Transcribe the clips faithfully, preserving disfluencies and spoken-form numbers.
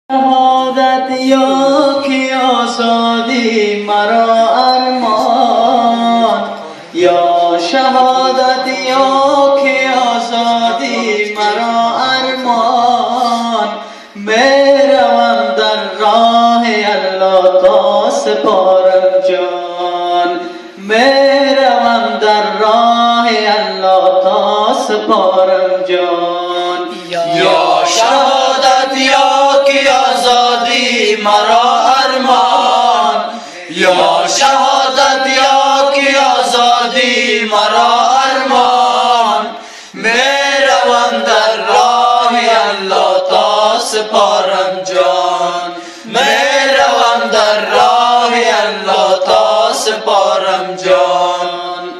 شهادت یا که آزادی مرا ارمان، یا شهادت یا که آزادی مرا ارمان. میروم در راه الله تا سپارم جان، میروم در راه الله تا سپارم جان. یا شهادت یا که آزادی مرا ارمان، یا شهادت یا که آزادی مرا ارمان. میروم در راه الله تا سپارم جان، میروم در راه الله تا سپارم جان.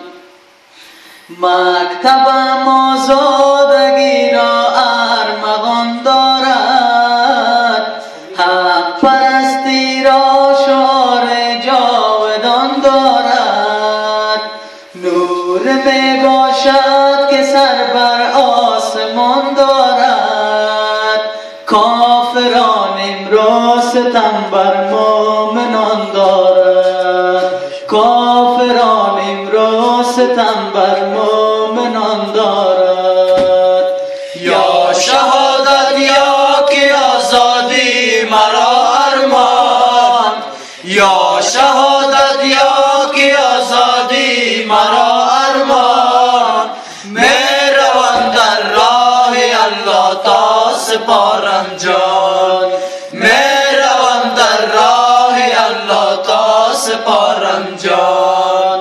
مکتبم آزادگی را ارمغان دارد، حق پرستی را شعار جاودان دارد. نور می باشد که سر بر آسمان دارد، کافران امروز ستم بر مومنان دارد. کافران امروز ستم بر مومنان دارد. یا شهادت یا که آزادی مرا ارمان، یا شهادت یا که آزادی مرا ارمان. میروم در راه الله تا سپارم جان، میروم در راه الله تا سپارم جان.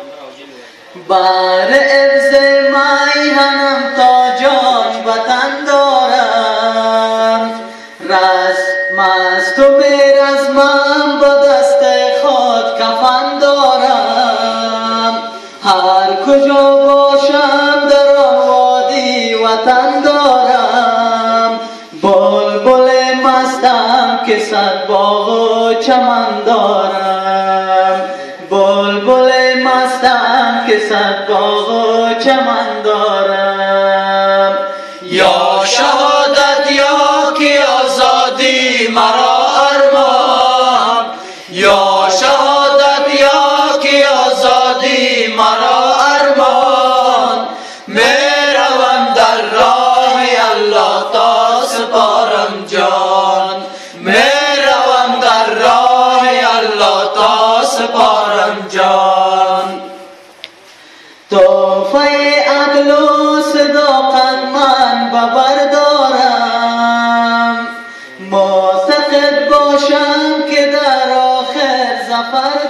بر عرض میهنم تا جان وطن دارم، رسم است و برزمم با دست خود کفن دارم. هر کجا باشم در آن وادی وطن دارم، بلبل مستم که صد باغ و چمن دارم. بلبل مستم که صد باغ و چمن دارم. یا شهادت یا که آزادی مرا ارمان، یا شهادت یا که آزادی مرا ارمان. میروم در راه الله تا سپارم جان، میروم در راه الله تا سپارم جان. تحفه عدل و صداقت من ببردارم، معتقد باشم که در آخر ظفر